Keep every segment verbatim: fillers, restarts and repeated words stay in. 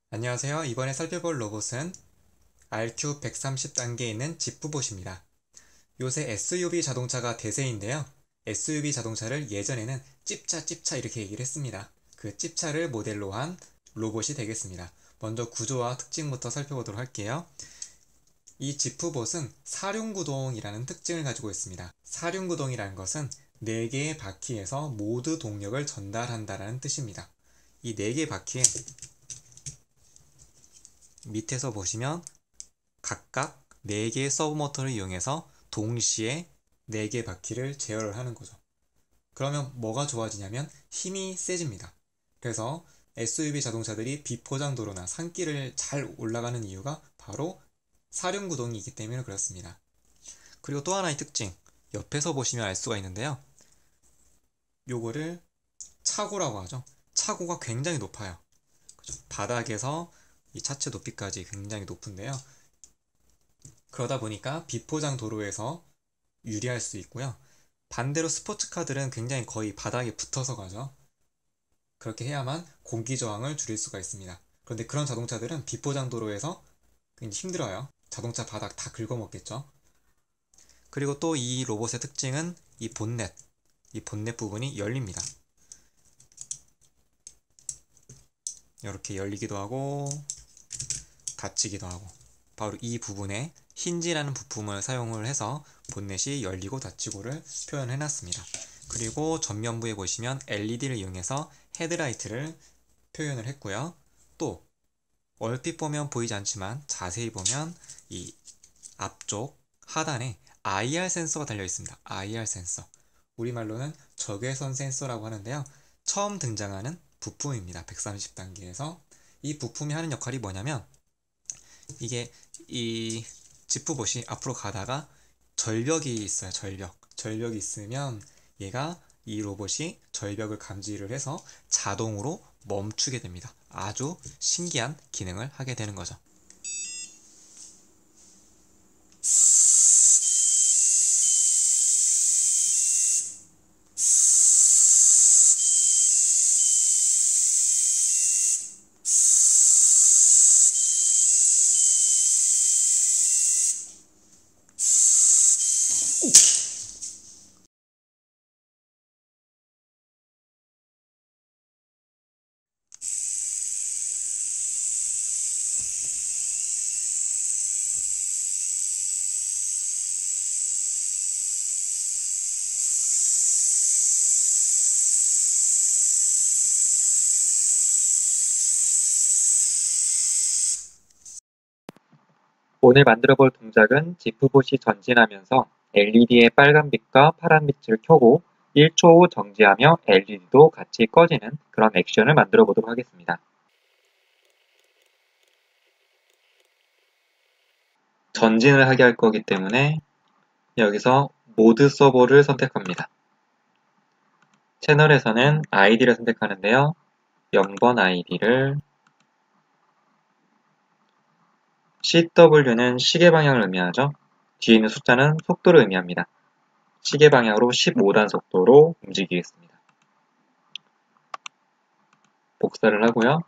안녕하세요. 이번에 살펴볼 로봇은 알큐 백삼십 단계에 있는 지프봇입니다. 요새 에스유브이 자동차가 대세인데요. 에스유브이 자동차를 예전에는 찝차 찝차 이렇게 얘기를 했습니다. 그 찝차를 모델로 한 로봇이 되겠습니다. 먼저 구조와 특징부터 살펴보도록 할게요. 이 지프봇은 사륜구동이라는 특징을 가지고 있습니다. 사륜구동이라는 것은 네 개의 바퀴에서 모두 동력을 전달한다는 뜻입니다. 이 네 개의 바퀴에 밑에서 보시면 각각 네 개의 서브모터를 이용해서 동시에 네 개의 바퀴를 제어를 하는 거죠. 그러면 뭐가 좋아지냐면 힘이 세집니다. 그래서 에스유브이 자동차들이 비포장도로나 산길을 잘 올라가는 이유가 바로 사륜구동이기 때문에 그렇습니다. 그리고 또 하나의 특징, 옆에서 보시면 알 수가 있는데요. 요거를 차고라고 하죠. 차고가 굉장히 높아요. 바닥에서 이 차체 높이까지 굉장히 높은데요. 그러다 보니까 비포장 도로에서 유리할 수 있고요. 반대로 스포츠카들은 굉장히 거의 바닥에 붙어서 가죠. 그렇게 해야만 공기 저항을 줄일 수가 있습니다. 그런데 그런 자동차들은 비포장 도로에서 굉장히 힘들어요. 자동차 바닥 다 긁어먹겠죠. 그리고 또 이 로봇의 특징은 이 본넷, 이 본넷 부분이 열립니다. 이렇게 열리기도 하고 닫히기도 하고, 바로 이 부분에 힌지라는 부품을 사용을 해서 본넷이 열리고 닫히고를 표현해 놨습니다. 그리고 전면부에 보시면 엘이디를 이용해서 헤드라이트를 표현을 했고요. 또 얼핏 보면 보이지 않지만 자세히 보면 이 앞쪽 하단에 아이알 센서가 달려 있습니다. 아이알 센서, 우리말로는 적외선 센서라고 하는데요. 처음 등장하는 부품입니다. 백삼십 단계에서 이 부품이 하는 역할이 뭐냐면, 이게 이 지프봇이 앞으로 가다가 절벽이 있어요. 절벽. 절벽이 있으면 얘가, 이 로봇이 절벽을 감지를 해서 자동으로 멈추게 됩니다. 아주 신기한 기능을 하게 되는 거죠. 오늘 만들어 볼 동작은 지프봇이 전진하면서 엘이디의 빨간빛과 파란빛을 켜고 일 초 후 정지하며 엘이디도 같이 꺼지는 그런 액션을 만들어 보도록 하겠습니다. 전진을 하게 할 거기 때문에 여기서 모드 서버를 선택합니다. 채널에서는 아이디를 선택하는데요. 영 번 아이디를, 씨더블유는 시계 방향을 의미하죠. 뒤에 있는 숫자는 속도를 의미합니다. 시계 방향으로 십오 단 속도로 움직이겠습니다. 복사를 하고요.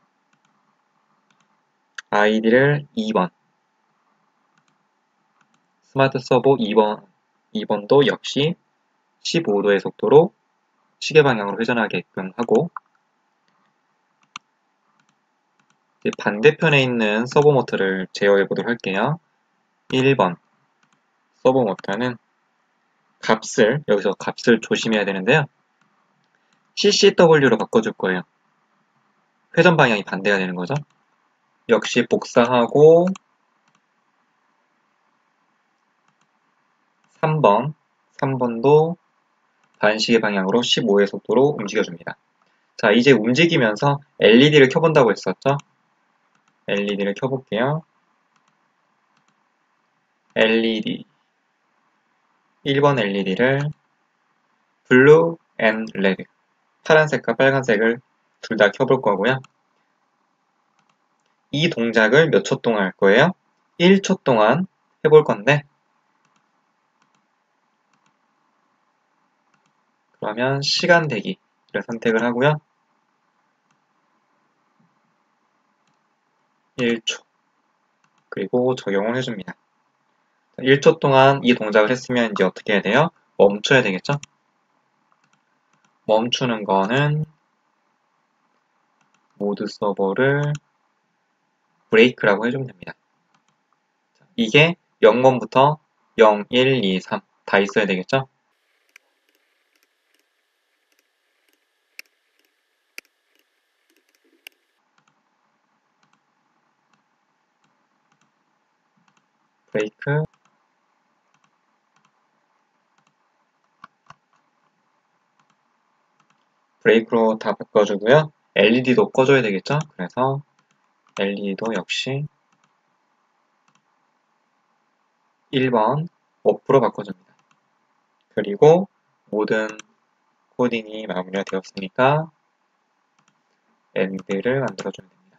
아이디를 이 번, 스마트 서버 이 번, 이 번도 역시 십오 도의 속도로 시계 방향으로 회전하게끔 하고, 이제 반대편에 있는 서버 모터를 제어해 보도록 할게요. 일 번 서버 모터는 값을, 여기서 값을 조심해야 되는데요. 씨씨더블유로 바꿔줄 거예요. 회전 방향이 반대가 되는 거죠. 역시 복사하고 삼 번, 삼 번도 반시계 방향으로 십오의 속도로 움직여줍니다. 자, 이제 움직이면서 엘이디를 켜본다고 했었죠? 엘이디를 켜볼게요. 엘이디 일 번 엘이디를 블루 앤 레드, 파란색과 빨간색을 둘 다 켜볼 거고요. 이 동작을 몇 초 동안 할 거예요? 일 초 동안 해볼 건데, 그러면 시간 대기를 선택을 하고요. 일 초. 그리고 적용을 해줍니다. 일 초 동안 이 동작을 했으면 이제 어떻게 해야 돼요? 멈춰야 되겠죠? 멈추는 거는 모드 서버를 브레이크라고 해주면 됩니다. 이게 영 번부터 영, 일, 이, 삼 다 있어야 되겠죠? 브레이크, 브레이크로 다 바꿔주고요. 엘이디도 꺼줘야 되겠죠? 그래서 엘이디도 역시 일 번 오프로 바꿔줍니다. 그리고 모든 코딩이 마무리가 되었으니까 엔드를 만들어주면 됩니다.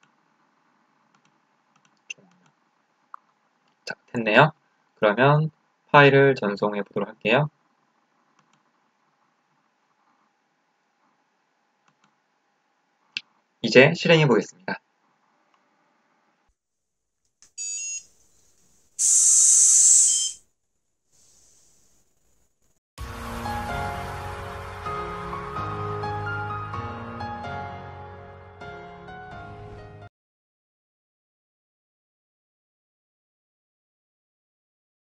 자, 됐네요. 그러면 파일을 전송해 보도록 할게요. 이제 실행해 보겠습니다.